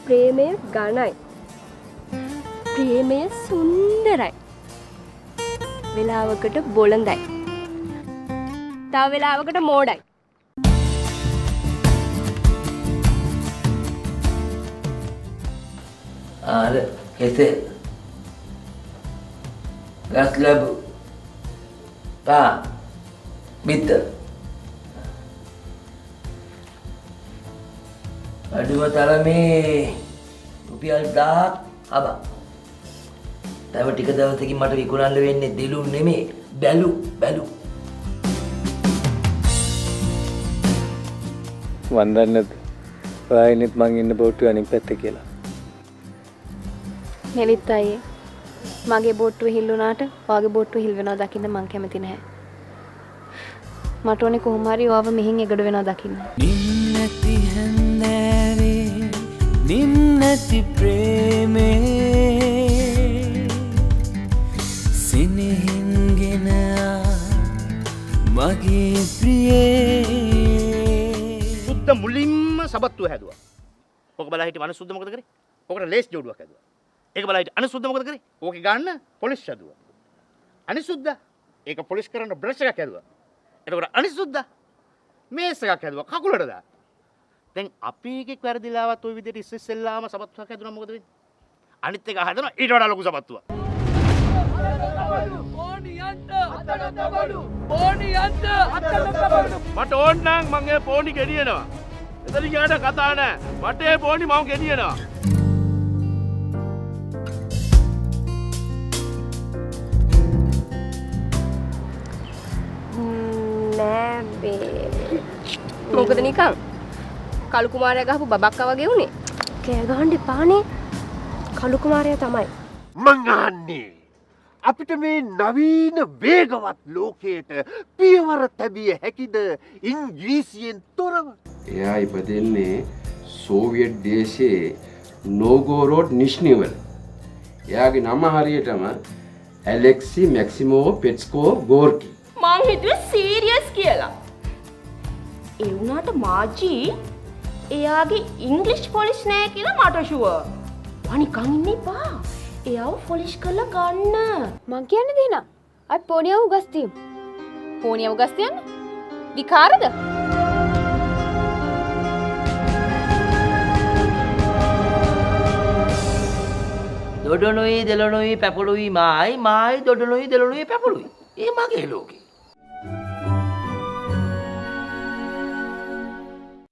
ප්‍රේමය ඝනයි. ප්‍රේමය සුන්දරයි. වෙලාවකට බොළඳයි. තව වෙලාවකට මෝඩයි. ආර කෙසේ ගස් ලැබු පා මිත්ත අඩුම තරමේ රුපියල් 1000ක් අබ. තව ටික දවසකින් මට විකුණන්න වෙන්නේ දෙලු නෙමෙයි බැලු. මන් දන්නේ නැද්ද ඔයාගෙත් මං ඉන්න බෝට්ටුවේ අනිත් පැත්තේ කියලා. නෙලිත් අයියේ මගේ බෝට්ටුව හිල් වුණාට ඔයාගේ බෝට්ටුව හිල් වෙනවා දකින්න මං කැමති නැහැ. මට ඕනේ කොහොම හරි ඔයාව මෙහෙන් එගොඩ වෙනවා දකින්න. නින්නති හැන්දෑවේ නින්නති ප්‍රේමේ සිනහින්ගෙන මගේ ප්‍රියේ සුද්ධ මුලින්ම සබත්තුව හැදුවා. ඔක බලා හිටි මනුස්සුද්ධ මොකද කරේ? ඔකට ලේස් ජෝඩුවක් හැදුවා. ඒක බලා හිටි අනුසුද්ධ මොකද කරේ? ඕකේ ගන්න පොලිස් හැදුවා. අනිසුද්ධ ඒක පොලිස් කරන්න බ්‍රෂ් එකක් හැදුවා. එතකොට අනිසුද්ධ මේස් එකක් හැදුවා කකුලට දා. දැන් අපි එකෙක් වැරදිලාවත් ওই විදිහට ඉස්සෙල්ලාම සබත්තුවක් හැදුනා මොකද වෙන්නේ? අනිත් එක හදනවා ඊට වඩා ලොකු සබත්තුවක්. මට ඕන නම් මං ඒ පොණි ගෙනියනවා. එතන ගියාට කතා නැහැ. මට ඒ පොණි මම ගෙනියනවා. නෑ බේ. මොකද නිකන් කලු කුමාරයා ගහපු බබක්කා වගේ උනේ. කෑ ගහන්න එපානේ. කලු කුමාරයා තමයි. මං අහන්නේ අපිට මේ නවීන වේගවත් ලෝකයට පියවර තැබිය හැකිද ඉංග්‍රීසියෙන් තොරව? එයා ඉපදෙන්නේ සෝවියට් දේශයේ නෝගෝරෝඩ් නිෂ්නිවල. එයාගේ නම හරියටම ඇලෙක්සි මැක්සිමෝ පෙට්ස්කෝ ගෝර්කි. මං හිතුවේ සීරියස් කියලා. ඒ වුණාට මාජී එයාගේ ඉංග්‍රීසි පොලිස් නෑ කියලා මට ෂුවර්. වනිකන් ඉන්න එපා. එයාව පොලිස් කරලා ගන්න. මං කියන්නේ දෙනා. අයි පොණියව උගස් තියමු. පොණියව උගස් තියන්න. විකාරද? දොඩොනුයි දෙලොනුයි පැපළුයි මායි දොඩොනුයි දෙලොනුයි පැපළුයි. ඒ මගේ ලෝකේ.